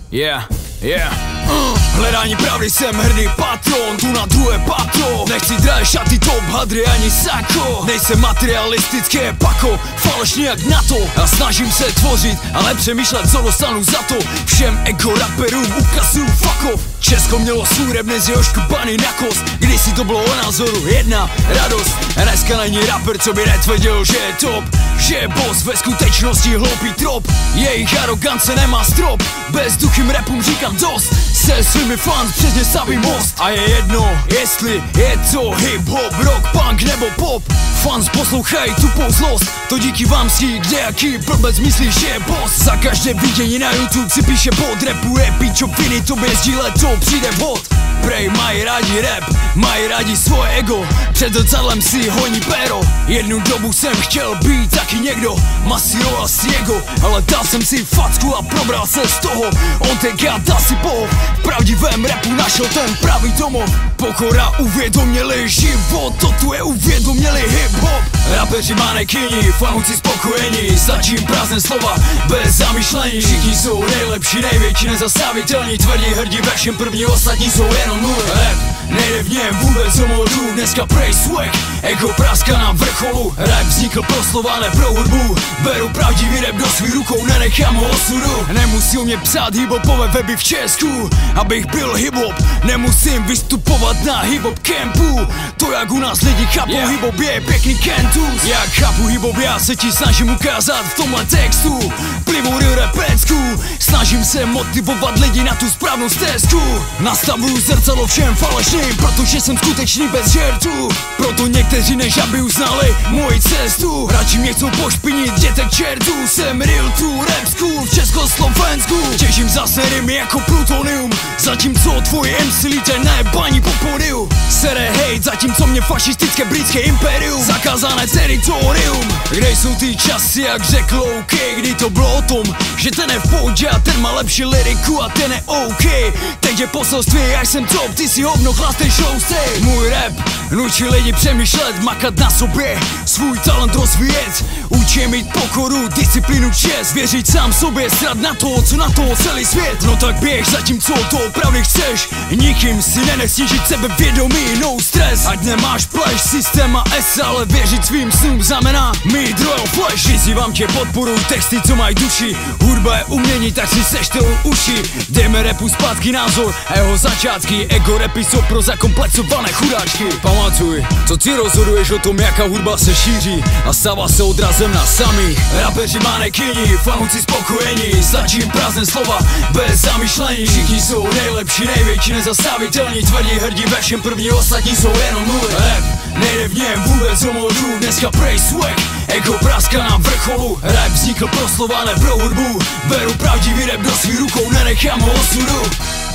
Yeah. Hledání pravdy, jsem hrdý patron, tu na druhé patro. Nechci drahé šaty, top hadry ani sako. Nejsem materialistické pako, falešný jak na to. A snažím se tvořit, ale přemýšlet, co dostanu za to. Všem ego raperům ukazuju fuck off. Česko mělo svůj rap, dnes je oškupaný na kost. Kdysi to bylo o názoru, jedna radost. A dneska není rapper, co by netvrdil, že je top, že je boss, ve skutečnosti hloupý trop. Jejich arogance nemá strop, bezduchým rapům říkám dost. Se svými fans přes ně staví most. A je jedno, jestli je to hip-hop, rock, punk nebo pop. Fans poslouchají tupou zlost, to díky vám si, kde jaký blbec myslí, že je boss. Za každé vidění na YouTube si píše pod, rapuje pičoviny, tobě sdílet to přijde vhod. Prej mají rádi rap, mají rádi svoje ego, před zrcadlem si honí péro. Jednu dobu jsem chtěl být taky někdo, masíroval si ego, ale dal jsem si facku a probral se z toho. On tenkrát dal si pohov, v pravdivém rapu našel ten pravý domov. Pokora uvědomili život, to tu je uvědomili hip-hop. Rapeři manekyni, fanouci spokojení, stačí prázdné slova, bez zamýšlení. Všichni jsou nejlepší, největší, nezastavitelní, tvrdí hrdí ve všem, první, ostatní jsou jenom nuly. Rap nejde v něm vůbec o modu, dneska prej swag, ego praska na vrcholu. Rap vznikl pro slova, ne pro hudbu, beru pravdivý rap do svých rukou, nenechám ho osudu. Nemusí mě psát hiphopové weby v Česku, abych byl hiphop, nemusím vystupovat na hiphop campu. To jak u nás lidi chápou, hiphop je pěkný kentus. Jak chápu hiphop, já se ti snažím ukázat v tomhle textu. Plivu real repecku, snažím se motivovat lidi na tu správnou stezku. Nastavuju zrcadlo všem falešným, protože jsem skutečný bez žertu. Proto někteří než aby uznali moji cestu, radši mě chcou pošpinit, jděte k čertu. Jsem real true rap school v Československu, těžím zase rymy jako plutonium, zatímco tvoji MC lítají na jebání po pódiu. Sere hejt, zatímco mě fašistické britské imperium, zakázané teritorium. Kde jsou ty časy, jak řekl OK, kdy to bylo o tom, že ten je v pohodě a ten má lepší lyriku a ten je OK. Teď je poselství, já jsem top, ty si hovno, chlastej šloustej. Můj rap nutí lidi přemýšlet, makat na sobě, svůj talent rozvíjet. Učí mít pokoru, disciplínu, čest, věřit sám sobě, srat na to, co na to celý svět. No tak běž, zatímco to opravdu chceš, nikým si nenech snížit sebevědomí, no stres. Ať nemáš pleš, systém a S, ale věřit svým snům znamená mít royal flash. Vyzývám tě, podporuj texty, co mají duši, hudba je umění, tak si seštel uši. Dejme rapu zpátky názor a jeho začátky, ego rapy jsou pro zakomplexované chudáčky. Pamatuj, co ty rozhoduješ o tom, jaká hudba se šíří a stává se odrazem na samých. Rapeři manekyni, fanouci spokojení, stačí prázdné slova, bez zamýšlení. Všichni jsou nejlepší, největší, nezastavitelní, tvrdí hrdí ve všem, první, ostatní jsou jenom nuly. Rap nejde v něm vůbec o modu, dneska prej swag, ego praska na vrcholu. Rap vznikl pro slova, ne pro hudbu, beru pravdivý rap do svých rukou, nenechám ho osudu.